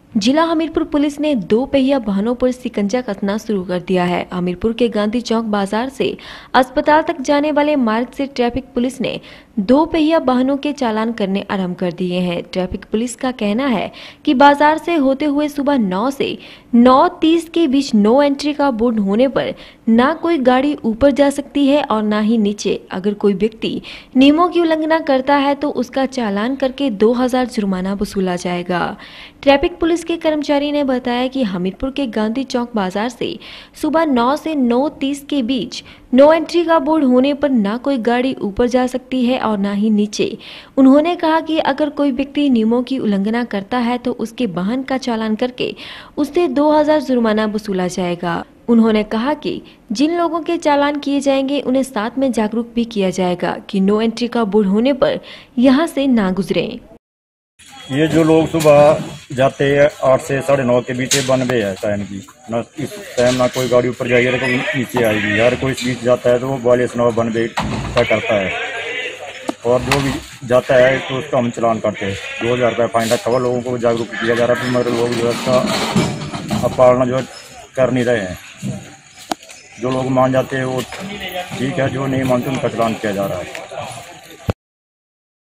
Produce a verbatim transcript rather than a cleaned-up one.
जिला हमीरपुर पुलिस ने दो पहिया वाहनों पर शिकंजा कसना शुरू कर दिया है। हमीरपुर के गांधी चौक बाजार से अस्पताल तक जाने वाले मार्ग से ट्रैफिक पुलिस ने दो पहिया वाहनों के चालान करने आरंभ कर दिए हैं। ट्रैफिक पुलिस का कहना है कि बाजार से होते हुए सुबह नौ से नौ तीस के बीच नो एंट्री का बोर्ड होने पर ना कोई गाड़ी ऊपर जा सकती है और ना ही नीचे। अगर कोई व्यक्ति नियमों की उल्लंघना करता है तो उसका चालान करके दो हजार जुर्माना वसूला जाएगा। ट्रैफिक पुलिस के कर्मचारी ने बताया कि हमीरपुर के गांधी चौक बाजार से सुबह नौ से नौ तीस के बीच नो एंट्री का बोर्ड होने पर ना कोई गाड़ी ऊपर जा सकती है और ना ही नीचे। उन्होंने कहा कि अगर कोई व्यक्ति नियमों की उल्लंघना करता है तो उसके वाहन का चालान करके उससे दो हजार जुर्माना वसूला जाएगा। उन्होंने कहा कि जिन लोगों के चालान किए जाएंगे उन्हें साथ में जागरूक भी किया जाएगा कि नो एंट्री का बोर्ड होने पर यहाँ से ना गुजरें। ये जो लोग सुबह जाते हैं आठ से साढ़े नौ के बीच वन वे है टाइम की, ना इस टाइम ना कोई गाड़ी ऊपर जाएगी ना कोई नीचे आएगी। यार कोई इस बीच जाता है तो वो वायलेशन ऑफ वन वे तय करता है और जो भी जाता है तो उसका हम चलान करते हैं। दो हजार रुपये फाइन रखा हुआ, लोगों को जागरूक किया जा रहा है। मगर लोग जो है इसका पालना जो है कर नहीं रहे हैं। जो लोग मान जाते हैं वो ठीक है, जो नहीं मानते उनका चलान किया जा रहा है।